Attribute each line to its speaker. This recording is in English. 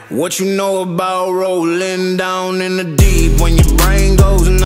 Speaker 1: What you know about rolling down in the deep when your brain goes